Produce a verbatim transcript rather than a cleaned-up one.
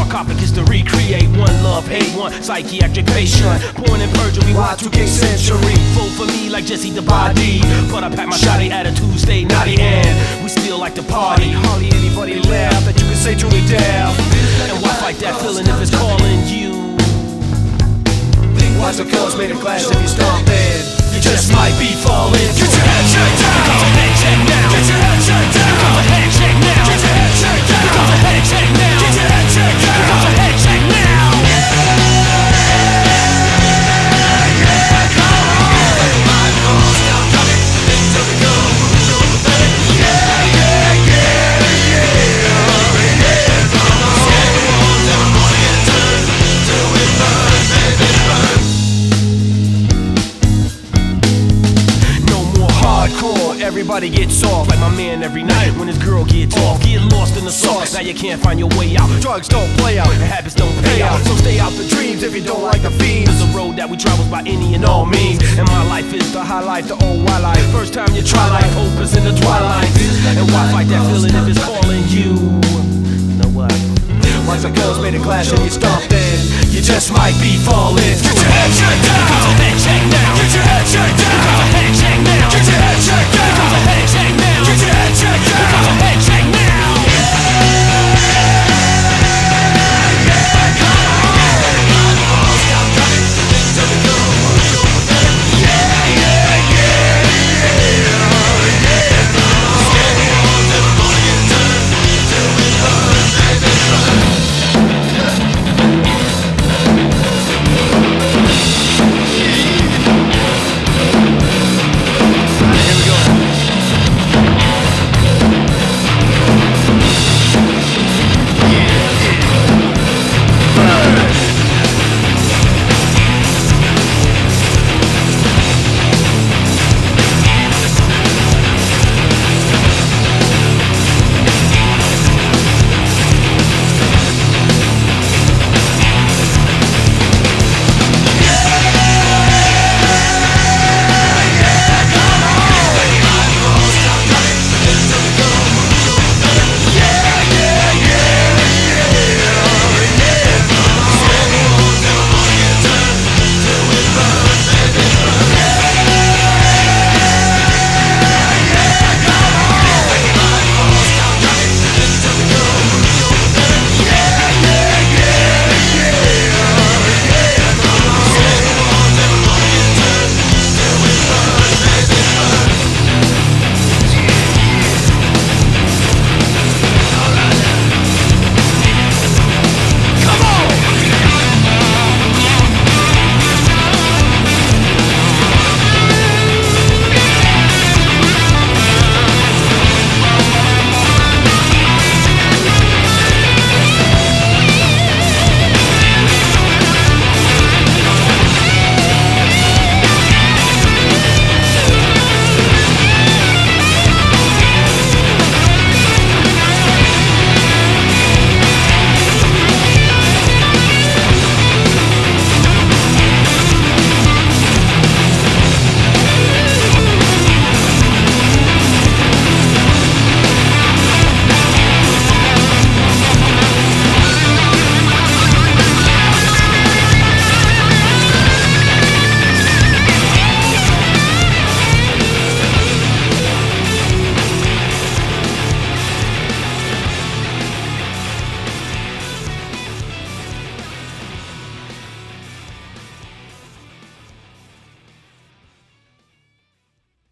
narcotic is to recreate one love, hate one psychiatric patient. Born in perjury, Y two K century. Full for me like Jesse the body, but I pack my shotty attitude, stay naughty, and we still like to party. Hardly anybody laugh that you can say truly deaf. And why fight that feeling if it's calling you? Watch the colors made of glass if you stomp in. You just might be falling. Get your head checked down. Get your head checked now. Get your head checked down. Get your head checked now. Get your head checked down. Get your head checked now. Get your head checked down. Get your head checked now. Everybody gets soft like my man every night when his girl gets off. Get lost in the sauce, now you can't find your way out. Drugs don't play out, and habits don't pay out. So stay out the dreams if you don't like the fiends. It's a road that we travel by any and all means. And my life is the high life, the old wild life. First time you try life, hope is in the twilight. And why fight that feeling if it's calling you? You know what? Once the girls made a glass and you stomped in, you just might be falling. Get your head checked down.